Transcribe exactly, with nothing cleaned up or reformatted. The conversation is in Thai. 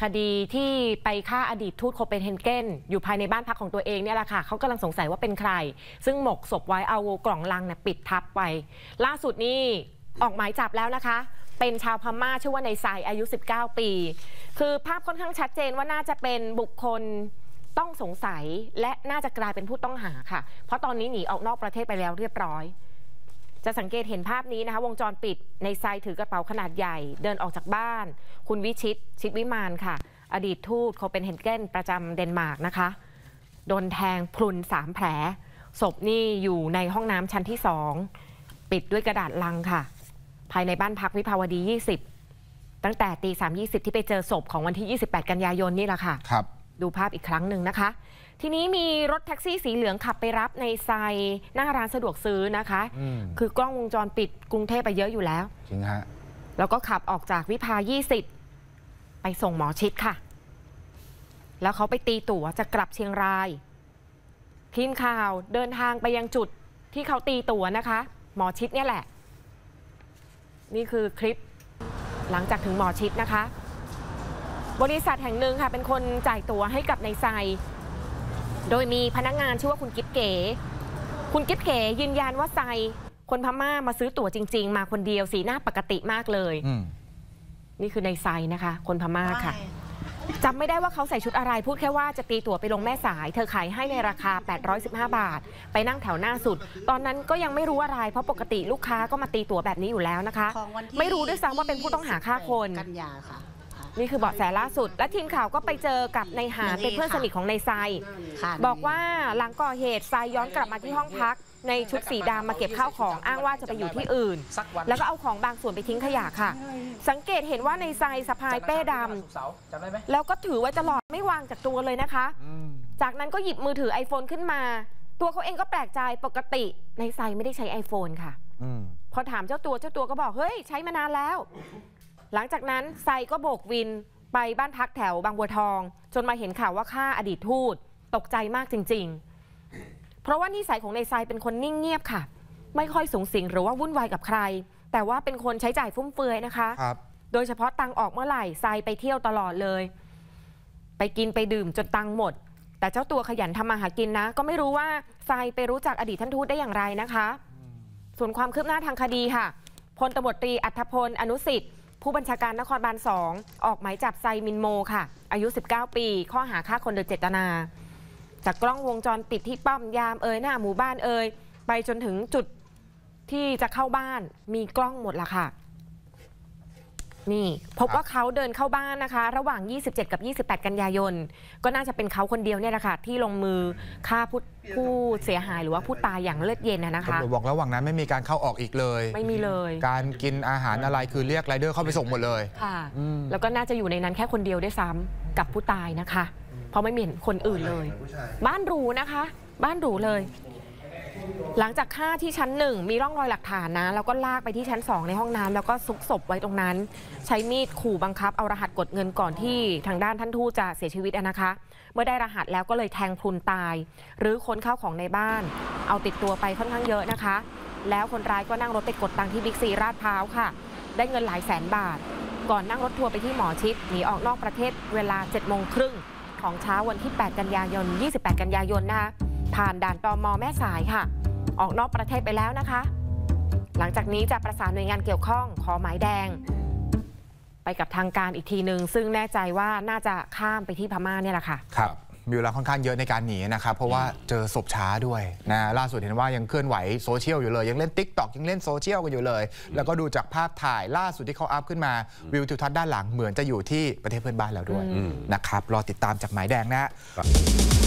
คดีที่ไปฆ่าอดีตทูตโคเปนเฮเกนอยู่ภายในบ้านพักของตัวเองเนี่ยแหละค่ะเขากำลังสงสัยว่าเป็นใครซึ่งหมกศพไว้เอากล่องลังเนี่ยปิดทับไว้ล่าสุดนี่ออกหมายจับแล้วนะคะเป็นชาวพม่าชื่อว่าในไซอายุสิบเก้าปีคือภาพค่อนข้างชัดเจนว่าน่าจะเป็นบุคคลต้องสงสัยและน่าจะกลายเป็นผู้ต้องหาค่ะเพราะตอนนี้หนีออกนอกประเทศไปแล้วเรียบร้อยจะสังเกตเห็นภาพนี้นะคะวงจรปิดในไซถือกระเป๋าขนาดใหญ่เดินออกจากบ้านคุณวิชิตชิดวิมานค่ะอดีตทูตโคเปนเฮเกนประจำเดนมาร์กนะคะโดนแทงพรุนสามแผลศพนี่อยู่ในห้องน้ำชั้นที่สองปิดด้วยกระดาษลังค่ะภายในบ้านพักวิภาวดียี่สิบตั้งแต่ตีสามยี่สิบที่ไปเจอศพของวันที่ยี่สิบแปดกันยายนนี่แหละค่ะครับดูภาพอีกครั้งหนึ่งนะคะทีนี้มีรถแท็กซี่สีเหลืองขับไปรับในไซหน้าร้านสะดวกซื้อนะคะคือกล้องวงจรปิดกรุงเทพไปเยอะอยู่แล้วจริงฮะแล้วก็ขับออกจากวิภายี่สิบไปส่งหมอชิดค่ะแล้วเขาไปตีตั๋วจะกลับเชียงรายทีมข่าวเดินทางไปยังจุดที่เขาตีตั๋วนะคะหมอชิดเนี่ยแหละนี่คือคลิปหลังจากถึงหมอชิดนะคะบริษัทแห่งหนึ่งค่ะเป็นคนจ่ายตั๋วให้กับในไซโดยมีพนักงานชื่อว่าคุณกิ๊บเก๋คุณกิ๊บเก๋ยืนยันว่าไซคนพม่ามาซื้อตั๋วจริงๆมาคนเดียวสีหน้าปกติมากเลยนี่คือในไซนะคะคนพม่าค่ะจำไม่ได้ว่าเขาใส่ชุดอะไรพูดแค่ว่าจะตีตั๋วไปลงแม่สายเธอขายให้ในราคาแปดร้อยสิบห้าบาทไปนั่งแถวหน้าสุดตอนนั้นก็ยังไม่รู้อะไรเพราะปกติลูกค้าก็มาตีตั๋วแบบนี้อยู่แล้วนะคะไม่รู้ด้วยซ้ำว่าเป็นผู้ต้องหาฆ่าคนนี่คือเบาะแสล่าสุดและทีมข่าวก็ไปเจอกับนายหานเป็นเพื่อนสนิทของนายไซบอกว่าหลังก่อเหตุไซย้อนกลับมาที่ห้องพักในชุดสีดำมาเก็บข้าวของอ้างว่าจะไปอยู่ที่อื่นแล้วก็เอาของบางส่วนไปทิ้งขยะค่ะสังเกตเห็นว่าในไซสะพายเป้ดำแล้วก็ถือไว้ตลอดไม่วางจากตัวเลยนะคะจากนั้นก็หยิบมือถือ ไอโฟน ขึ้นมาตัวเขาเองก็แปลกใจปกติในไซไม่ได้ใช้ ไอโฟน ค่ะพอถามเจ้าตัวเจ้าตัวก็บอกเฮ้ยใช้มานานแล้วหลังจากนั้นไซก็โบกวินไปบ้านพักแถวบางบัวทองจนมาเห็นข่าวว่าฆ่าอดีตทูตตกใจมากจริงๆเพราะว่านิสัยของในไซเป็นคนนิ่งเงียบค่ะไม่ค่อยสูงสิงหรือว่าวุ่นวายกับใครแต่ว่าเป็นคนใช้จ่ายฟุ่มเฟือยนะคะโดยเฉพาะตังออกเมื่อไหร่ไซไปเที่ยวตลอดเลยไปกินไปดื่มจนตังหมดแต่เจ้าตัวขยันทำมาหากินนะก็ไม่รู้ว่าไซไปรู้จักอดีตท่านทูตได้อย่างไรนะคะส่วนความคืบหน้าทางคดีค่ะพลตำรวจตรีอัธพลอนุสิทธิ์ผู้บัญชาการนครบาลสองออกหมายจับไซมินโมค่ะอายุสิบเก้าปีข้อหาฆ่าคนโดยเจตนาจากกล้องวงจรปิดที่ป้อมยามเอ่ยหน้าหมู่บ้านเอ่ยไปจนถึงจุดที่จะเข้าบ้านมีกล้องหมดละค่ะนี่พบว่าเขาเดินเข้าบ้านนะคะระหว่างยี่สิบเจ็ดกับยี่สิบแปดกันยายนก็น่าจะเป็นเขาคนเดียวเนี่ยแหละค่ะที่ลงมือฆ่าผู้ผู้เสียหายหรือว่าผู้ตายอย่างเลือดเย็นนะคะตำรวจบอกระหว่างนั้นไม่มีการเข้าออกอีกเลยไม่มีเลยการกินอาหารอะไรคือเรียกไรเดอร์เข้าไปส่งหมดเลยค่ะแล้วก็น่าจะอยู่ในนั้นแค่คนเดียวด้วยซ้ำกับผู้ตายนะคะเพราะไม่มีคนอื่นเลยบ้านหรูนะคะบ้านหรูเลยหลังจากฆ่าที่ชั้นหนึ่งมีร่องรอยหลักฐานนะแล้วก็ลากไปที่ชั้นสองในห้องน้ำแล้วก็ซุกศพไว้ตรงนั้นใช้มีดขู่บังคับเอารหัสกดเงินก่อนที่ทางด้านท่านทูตจะเสียชีวิตนะคะเมื่อได้รหัสแล้วก็เลยแทงพรุนตายหรือค้นข้าวของในบ้านเอาติดตัวไปค่อนข้างเยอะนะคะแล้วคนร้ายก็นั่งรถไปกดตังค์ที่บิ๊กซีลาดพร้าวค่ะได้เงินหลายแสนบาทก่อนนั่งรถทัวร์ไปที่หมอชิดหนีออกนอกประเทศเวลาเจ็ดโมงครึ่งของเช้าวันที่แปดกันยายนยี่สิบแปดกันยายนนะคะผ่านด่านตม.แม่สายค่ะออกนอกประเทศไปแล้วนะคะหลังจากนี้จะประสานหน่วยงานเกี่ยวข้องขอหมายแดงไปกับทางการอีกทีหนึ่งซึ่งแน่ใจว่าน่าจะข้ามไปที่พม่าเนี่ยแหละค่ะครับมีเวลาค่อนข้างเยอะในการหนีนะครับเพราะว่าเจอศพช้าด้วยนะล่าสุดเห็นว่ายังเคลื่อนไหวโซเชียลอยู่เลยยังเล่น ติ๊กต็อก ยังเล่นโซเชียลกันอยู่เลยแล้วก็ดูจากภาพถ่ายล่าสุดที่เขาอัพขึ้นมาวิวทิวทัศน์ด้านหลังเหมือนจะอยู่ที่ประเทศเพื่อนบ้านแล้วด้วยนะครับรอติดตามจากหมายแดงนะ